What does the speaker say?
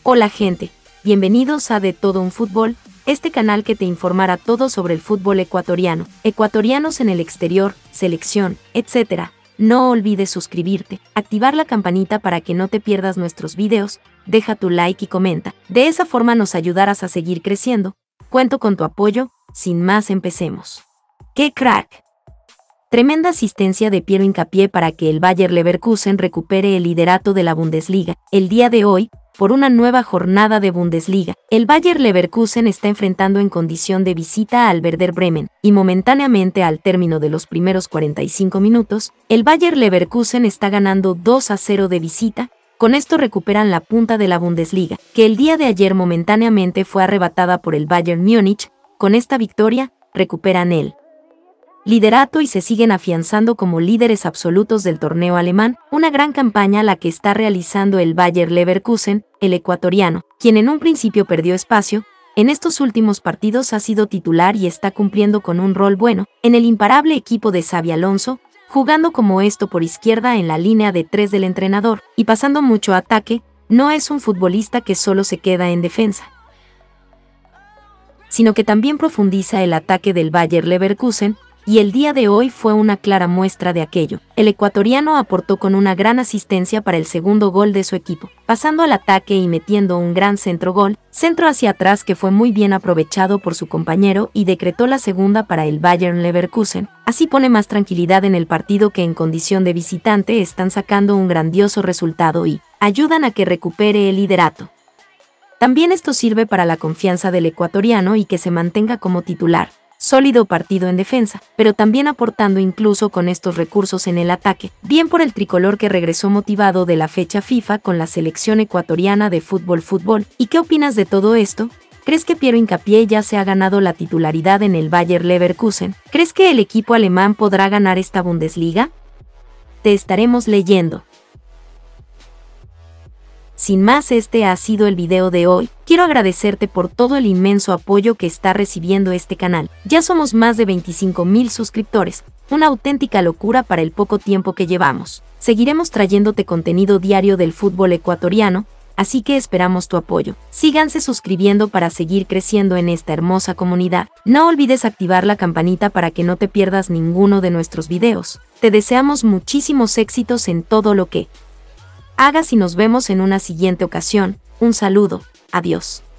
Hola gente, bienvenidos a De Todo un Fútbol, este canal que te informará todo sobre el fútbol ecuatoriano, ecuatorianos en el exterior, selección, etc. No olvides suscribirte, activar la campanita para que no te pierdas nuestros videos, deja tu like y comenta, de esa forma nos ayudarás a seguir creciendo. Cuento con tu apoyo, sin más empecemos. ¡Qué crack! Tremenda asistencia de Piero Hincapié para que el Bayer Leverkusen recupere el liderato de la Bundesliga. El día de hoy, por una nueva jornada de Bundesliga, el Bayer Leverkusen está enfrentando en condición de visita al Werder Bremen, y momentáneamente al término de los primeros 45 minutos, el Bayer Leverkusen está ganando 2-0 de visita. Con esto recuperan la punta de la Bundesliga, que el día de ayer momentáneamente fue arrebatada por el Bayern Múnich. Con esta victoria, recuperan el liderato y se siguen afianzando como líderes absolutos del torneo alemán, una gran campaña la que está realizando el Bayer Leverkusen, el ecuatoriano, quien en un principio perdió espacio, en estos últimos partidos ha sido titular y está cumpliendo con un rol bueno, en el imparable equipo de Xabi Alonso, jugando como esto por izquierda en la línea de 3 del entrenador, y pasando mucho ataque. No es un futbolista que solo se queda en defensa, sino que también profundiza el ataque del Bayer Leverkusen, y el día de hoy fue una clara muestra de aquello. El ecuatoriano aportó con una gran asistencia para el segundo gol de su equipo, pasando al ataque y metiendo un gran centro hacia atrás que fue muy bien aprovechado por su compañero y decretó la segunda para el Bayern Leverkusen. Así pone más tranquilidad en el partido que en condición de visitante están sacando un grandioso resultado y ayudan a que recupere el liderato. También esto sirve para la confianza del ecuatoriano y que se mantenga como titular. Sólido partido en defensa, pero también aportando incluso con estos recursos en el ataque, bien por el tricolor que regresó motivado de la fecha FIFA con la selección ecuatoriana de fútbol. ¿Y qué opinas de todo esto? ¿Crees que Piero Hincapié ya se ha ganado la titularidad en el Bayer Leverkusen? ¿Crees que el equipo alemán podrá ganar esta Bundesliga? Te estaremos leyendo. Sin más, este ha sido el video de hoy. Quiero agradecerte por todo el inmenso apoyo que está recibiendo este canal. Ya somos más de 25,000 suscriptores, una auténtica locura para el poco tiempo que llevamos. Seguiremos trayéndote contenido diario del fútbol ecuatoriano, así que esperamos tu apoyo. Síganse suscribiendo para seguir creciendo en esta hermosa comunidad. No olvides activar la campanita para que no te pierdas ninguno de nuestros videos. Te deseamos muchísimos éxitos en todo lo que hagas y nos vemos en una siguiente ocasión. Un saludo, adiós.